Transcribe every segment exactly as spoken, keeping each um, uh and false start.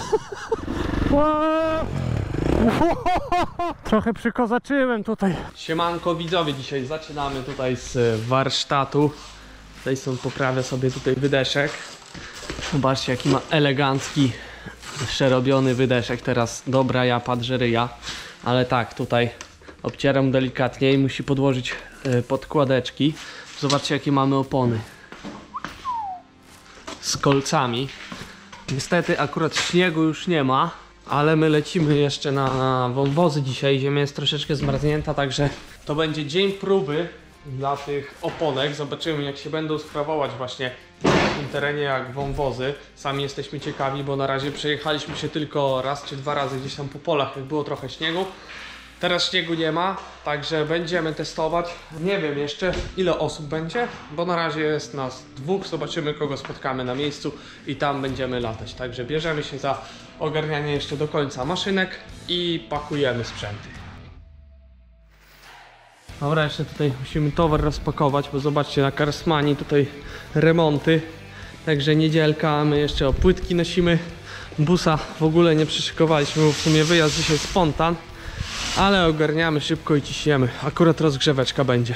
Trochę przykozaczyłem tutaj. Siemanko widzowie, dzisiaj zaczynamy tutaj z warsztatu. Tutaj są, poprawię sobie tutaj wydeszek. Zobaczcie jaki ma elegancki, przerobiony wydeszek. Teraz dobra japa drzeryja. Ale tak, tutaj obcieram delikatnie i musi podłożyć podkładeczki. Zobaczcie jakie mamy opony. Z kolcami. Niestety akurat śniegu już nie ma, ale my lecimy jeszcze na, na wąwozy dzisiaj. Ziemia jest troszeczkę zmarznięta, także to będzie dzień próby dla tych oponek. Zobaczymy jak się będą sprawować właśnie w takim terenie jak wąwozy. Sami jesteśmy ciekawi, bo na razie przejechaliśmy się tylko raz czy dwa razy gdzieś tam po polach, jak było trochę śniegu. Teraz śniegu nie ma, także będziemy testować. Nie wiem jeszcze ile osób będzie, bo na razie jest nas dwóch. Zobaczymy kogo spotkamy na miejscu i tam będziemy latać. Także bierzemy się za ogarnianie jeszcze do końca maszynek i pakujemy sprzęty. Dobra, jeszcze tutaj musimy towar rozpakować, bo zobaczcie na Carsmanii tutaj remonty. Także niedzielka, my jeszcze o płytki nosimy. Busa w ogóle nie przyszykowaliśmy, bo w sumie wyjazd dzisiaj spontan. Ale ogarniamy szybko i ciśniemy. Akurat rozgrzeweczka będzie.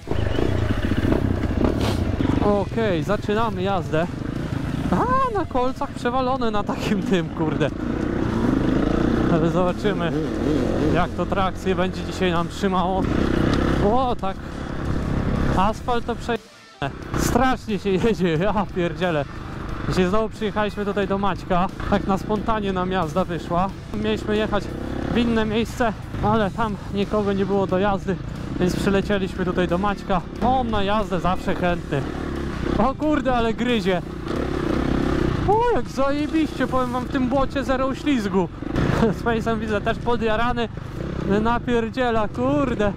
Okej, okay, zaczynamy jazdę. A, na kolcach przewalone na takim tym, kurde. Ale zobaczymy jak to trakcję będzie dzisiaj nam trzymało. O, tak. Asfalt to przejechane. Strasznie się jedzie, ja pierdzielę. Dzisiaj znowu przyjechaliśmy tutaj do Maćka. Tak na spontanie nam jazda wyszła. Mieliśmy jechać w inne miejsce, ale tam nikogo nie było do jazdy, więc przylecieliśmy tutaj do Maćka. On na jazdę zawsze chętny. O kurde, ale gryzie. O, jak zajebiście, powiem wam, w tym błocie zero uślizgu. Z Face'em widzę też podjarany. Napierdziela, kurde.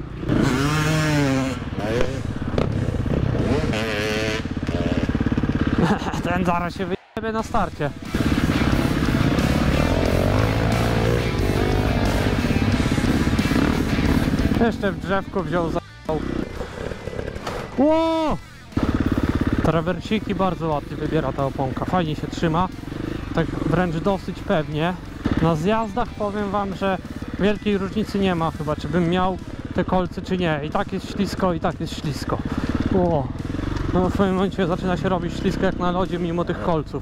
Ten zaraz się wyjebie na starcie. Jeszcze w drzewko wziął za... Ło! Trawersiki bardzo ładnie wybiera ta oponka, fajnie się trzyma. Tak wręcz dosyć pewnie. Na zjazdach powiem wam, że wielkiej różnicy nie ma chyba, czy bym miał te kolce czy nie. I tak jest ślisko, i tak jest ślisko. Ło! No w pewnym momencie zaczyna się robić ślisko jak na lodzie mimo tych kolców.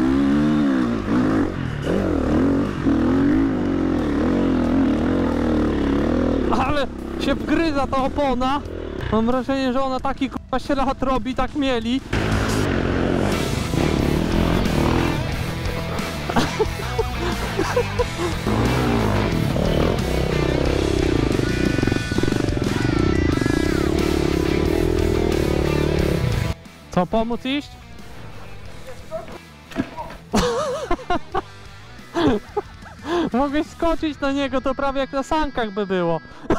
Ale się wgryza ta opona. Mam wrażenie, że ona taki k***a ślad robi, tak mieli. Co, pomóc iść? Mogłeś skoczyć na niego, to prawie jak na sankach by było.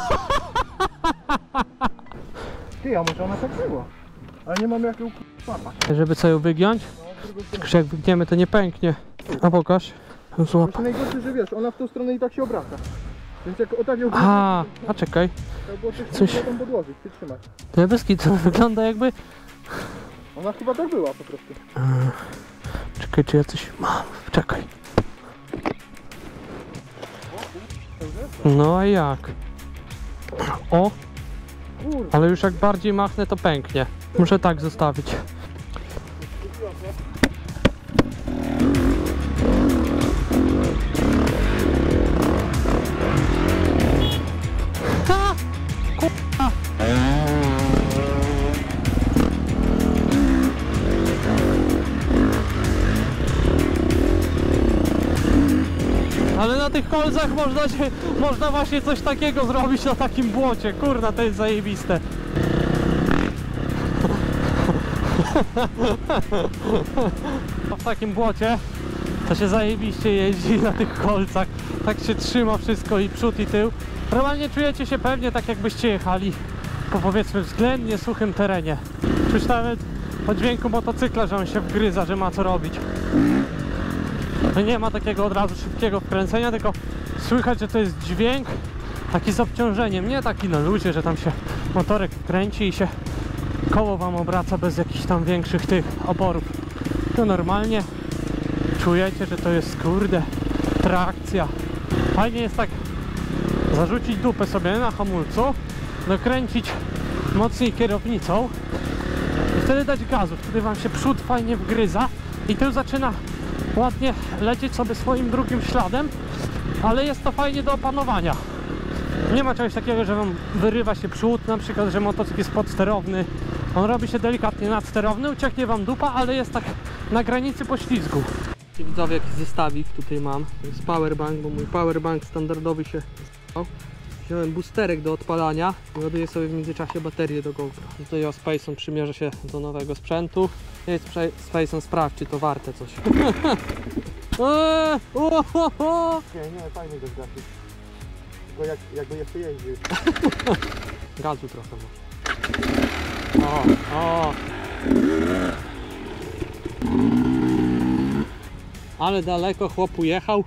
Ty, a może ona tak była? Ale nie mamy jak ją łapać. Żeby co ją wygiąć? Tylko że jak wygniemy to nie pęknie. A pokaż. Złap. To najgorsze, że wiesz, ona w tą stronę i tak się obraca. Więc jak o tak ją A, a czekaj. to było coś, Coś- coś... tam podłożyć, przytrzymać. To bez to wygląda jakby... Ona chyba tak była po prostu. Czekaj, czy ja coś mam? Czekaj. No a jak? O! Kurde. Ale już jak bardziej machnę to pęknie. Muszę tak zostawić. Ha! Kurwa! Ale na tych kolcach można się, można właśnie coś takiego zrobić na takim błocie. Kurna, to jest zajebiste. W takim błocie to się zajebiście jeździ na tych kolcach. Tak się trzyma wszystko i przód i tył. Normalnie czujecie się pewnie tak jakbyście jechali po powiedzmy względnie suchym terenie. Czuć nawet po dźwięku motocykla, że on się wgryza, że ma co robić. To nie ma takiego od razu szybkiego wkręcenia, tylko słychać, że to jest dźwięk taki z obciążeniem, nie taki na luzie, że tam się motorek kręci i się koło wam obraca bez jakichś tam większych tych oporów. To normalnie czujecie, że to jest kurde trakcja. Fajnie jest tak zarzucić dupę sobie na hamulcu, dokręcić mocniej kierownicą i wtedy dać gazu. Wtedy wam się przód fajnie wgryza i tył zaczyna ładnie lecieć sobie swoim drugim śladem, ale jest to fajnie do opanowania. Nie ma czegoś takiego, że wam wyrywa się przód, na przykład, że motocykl jest podsterowny. On robi się delikatnie nadsterowny, ucieknie wam dupa, ale jest tak na granicy poślizgu. Widzowie, jaki zestawik tutaj mam. To jest powerbank, bo mój powerbank standardowy się zepsuł. Wziąłem boosterek do odpalania i ładuję sobie w międzyczasie baterię do GoPro. Tutaj o Spaceon przymierzę się do nowego sprzętu. Jest Spaceon, sprawdź, czy to warte coś. eee, o, o, o. Nie, nie, fajnie go zgasić. Tylko jak, jakby jeszcze jeździł. Gazu trochę może. O, o. Ale daleko chłop ujechał.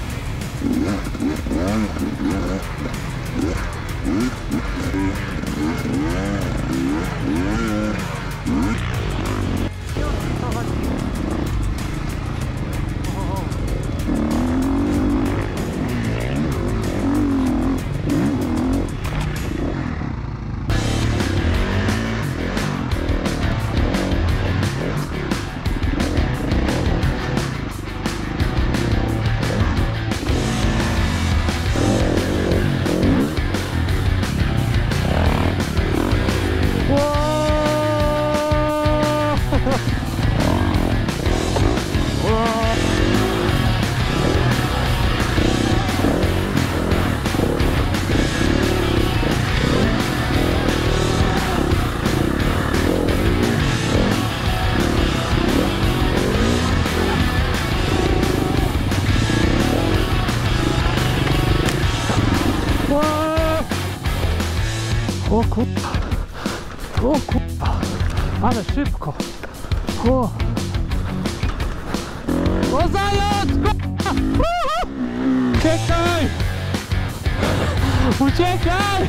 O kurwa, o kurwa, ale szybko. O, o zając, kurwa! Uciekaj! Uciekaj!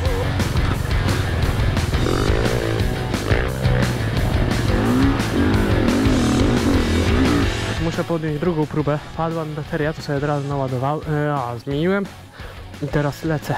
Muszę podjąć drugą próbę. Padła mi bateria, to sobie od razu naładowałem. A, zmieniłem i teraz lecę.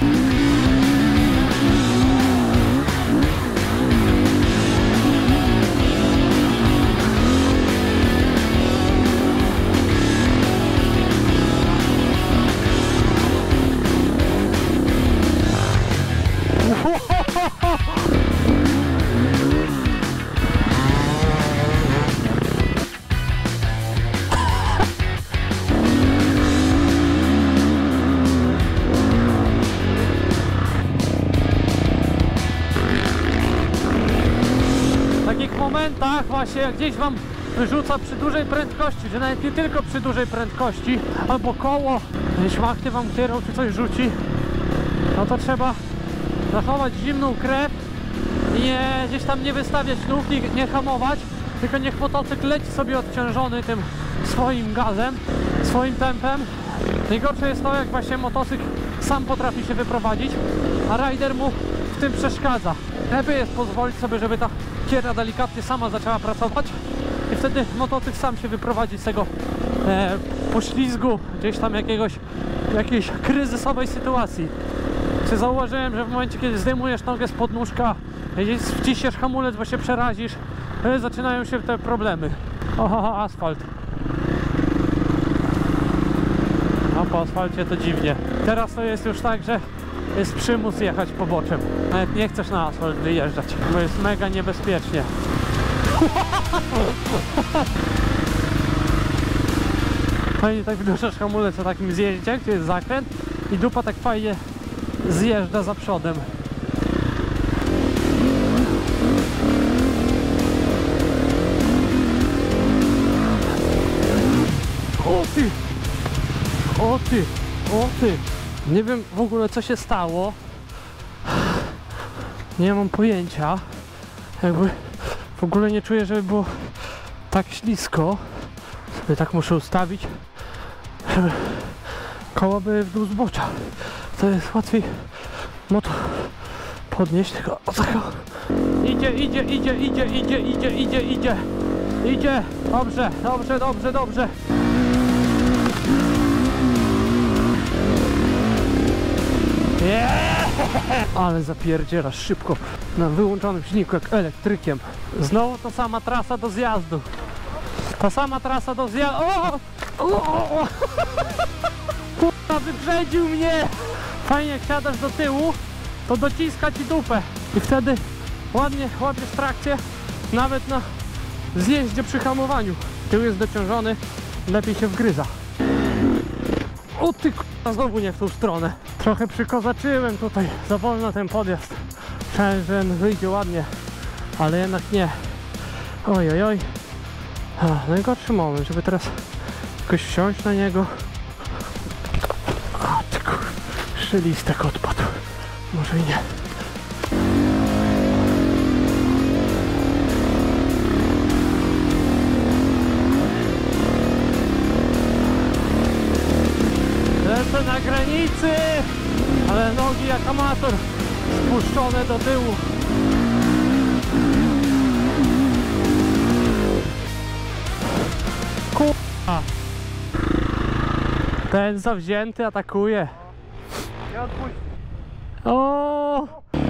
W takich momentach właśnie jak gdzieś wam wyrzuca przy dużej prędkości, że nawet nie tylko przy dużej prędkości, albo koło szmachty wam kierą czy coś rzuci, no to trzeba zachować zimną krew i nie, gdzieś tam nie wystawiać nóg, nie, nie hamować, tylko niech motocykl leci sobie odciążony tym swoim gazem, swoim tempem. Najgorsze jest to, jak właśnie motocykl sam potrafi się wyprowadzić, a rider mu w tym przeszkadza. Lepiej jest pozwolić sobie, żeby ta kiera delikatnie sama zaczęła pracować i wtedy motocykl sam się wyprowadzi z tego e, poślizgu, gdzieś tam jakiegoś, jakiejś kryzysowej sytuacji. Czy zauważyłem, że w momencie, kiedy zdejmujesz nogę z podnóżka, gdzieś wciśniesz hamulec, bo się przerazisz, e, zaczynają się te problemy. Oho, asfalt. No po asfalcie to dziwnie. Teraz to jest już tak, że jest przymus jechać poboczem. Nawet nie chcesz na asfalt wyjeżdżać, bo jest mega niebezpiecznie. Fajnie tak wyduszasz hamulec na takim zjeździe, gdzie jest zakręt i dupa tak fajnie zjeżdża za przodem. O ty! O ty! O ty! Nie wiem w ogóle co się stało. Nie mam pojęcia. Jakby w ogóle nie czuję, żeby było tak ślisko. Sobie tak muszę ustawić, żeby koła były w dół zbocza. To jest łatwiej motor podnieść, tylko o tak. Idzie, idzie, idzie, idzie, idzie, idzie, idzie, idzie. Idzie. Dobrze, dobrze, dobrze, dobrze. Yeah! Ale zapierdzielasz szybko na wyłączonym silniku jak elektrykiem. Znowu ta sama trasa do zjazdu. Ta sama trasa do zjazdu. O! O! O! Kurwa, wyprzedził mnie! Fajnie, jak siadasz do tyłu, to dociska ci dupę i wtedy ładnie łapiesz trakcję nawet na zjeździe przy hamowaniu. Tył jest dociążony, lepiej się wgryza. O ty k***a, znowu nie w tą stronę. Trochę przykozaczyłem tutaj, za wolno ten podjazd. Myślałem, że wyjdzie ładnie, ale jednak nie. Oj, oj, oj. A, najgorszy moment, żeby teraz jakoś wsiąść na niego. O ty kur... Szylistek odpadł. Może i nie. Lecę na granicy, ale nogi jak amator spuszczone do tyłu. Kurwa. Ten zawzięty atakuje. Nie odpuść. O!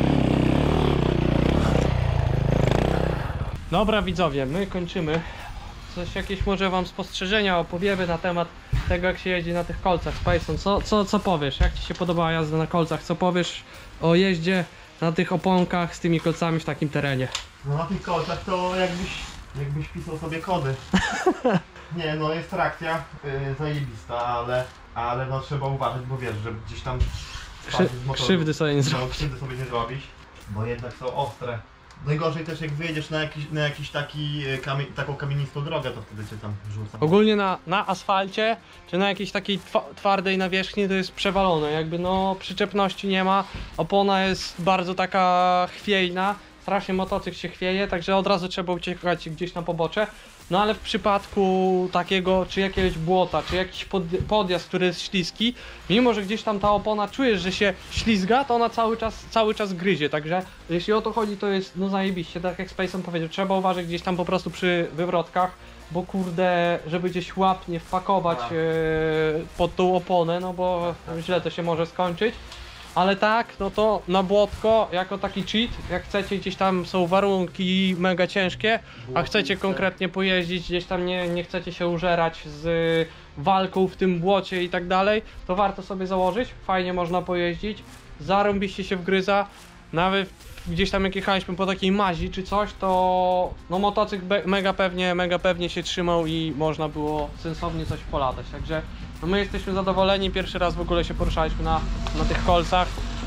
Dobra widzowie, my kończymy. Coś jakieś może wam spostrzeżenia opowiemy na temat tego, jak się jeździ na tych kolcach. Spacon, co, co, co powiesz? Jak ci się podobała jazda na kolcach? Co powiesz o jeździe na tych oponkach z tymi kolcami w takim terenie? No na tych kolcach to jakbyś, jakbyś pisał sobie kody. Nie no, jest trakcja yy, zajebista, ale, ale no trzeba uważać, bo wiesz, że gdzieś tam Krzy z motoru, krzywdy sobie nie no, zrobisz. krzywdy sobie nie zrobisz, bo jednak są ostre. Najgorzej też jak wyjedziesz na jakiś, na jakiś taki, e, kamie, taką kamienistą drogę, to wtedy cię tam rzuca. Ogólnie na, na asfalcie, czy na jakiejś takiej twardej nawierzchni to jest przewalone, jakby no przyczepności nie ma, opona jest bardzo taka chwiejna, strasznie motocykl się chwieje, także od razu trzeba uciekać gdzieś na pobocze. No ale w przypadku takiego, czy jakiegoś błota, czy jakiś pod, podjazd, który jest śliski, mimo że gdzieś tam ta opona czujesz, że się ślizga, to ona cały czas, cały czas gryzie, także jeśli o to chodzi, to jest no zajebiście, tak jak Spacon powiedział, trzeba uważać gdzieś tam po prostu przy wywrotkach, bo kurde, żeby gdzieś łap nie wpakować e, pod tą oponę, no bo źle to się może skończyć. Ale tak, no to na błotko, jako taki cheat, jak chcecie, gdzieś tam są warunki mega ciężkie, a chcecie konkretnie pojeździć, gdzieś tam nie, nie chcecie się użerać z walką w tym błocie i tak dalej, to warto sobie założyć, fajnie można pojeździć, zarąbiście się wgryza, nawet gdzieś tam jak jechaliśmy po takiej mazi czy coś, to no motocykl mega pewnie, mega pewnie się trzymał i można było sensownie coś polatać, także no my jesteśmy zadowoleni, pierwszy raz w ogóle się poruszaliśmy na, na tych kolcach,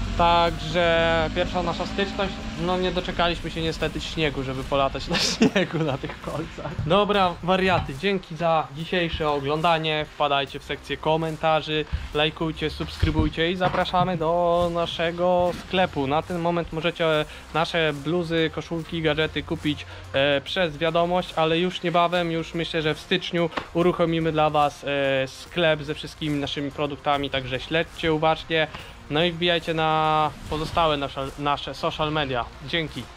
także pierwsza nasza styczność, no nie doczekaliśmy się niestety śniegu, żeby polatać na śniegu na tych kolcach. Dobra wariaty, dzięki za dzisiejsze oglądanie, wpadajcie w sekcję komentarzy, lajkujcie, subskrybujcie i zapraszamy do naszego sklepu. Na ten moment możecie nasze bluzy, koszulki, gadżety kupić e, przez wiadomość, ale już niebawem, już myślę, że w styczniu uruchomimy dla was e, sklep ze wszystkimi naszymi produktami, także śledźcie uważnie. No i wbijajcie na pozostałe nasze, nasze social media. Dzięki.